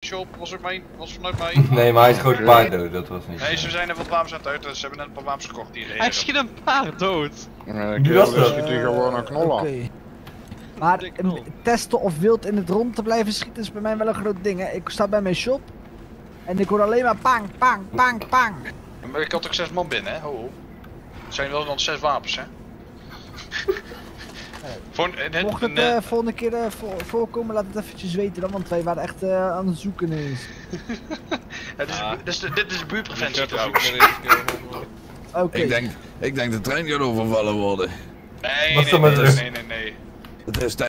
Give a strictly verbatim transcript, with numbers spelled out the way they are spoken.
shop, was er mijn, was vanuit mij. Nee, maar hij is gewoon paard dood, dat was niet. Nee, ze zijn er wat wapens aan het uit, ze hebben net een paar wapens gekocht die Hij schiet een paard dood. Wie was dat? schiet hij gewoon een knol aan. Oké. Maar eh, testen of wild in het rond te blijven schieten is bij mij wel een groot ding, hè. Ik sta bij mijn shop en ik hoor alleen maar pang, pang, pang, pang. Maar ik had ook zes man binnen, hè? Ho, ho. Het zijn wel dan zes wapens, hè? Voor, net, Mocht het net, uh, volgende keer uh, voor, voorkomen, laat het eventjes weten dan, want wij waren echt uh, aan het zoeken eens. ja, dit, is, Ah. dit, is, dit is buurtpreventie Ik trouwens. Oké. Okay. Ik denk, ik denk de trein gaat overvallen worden. Nee, Was nee, dat maar nee, druk? nee, nee, nee. Het is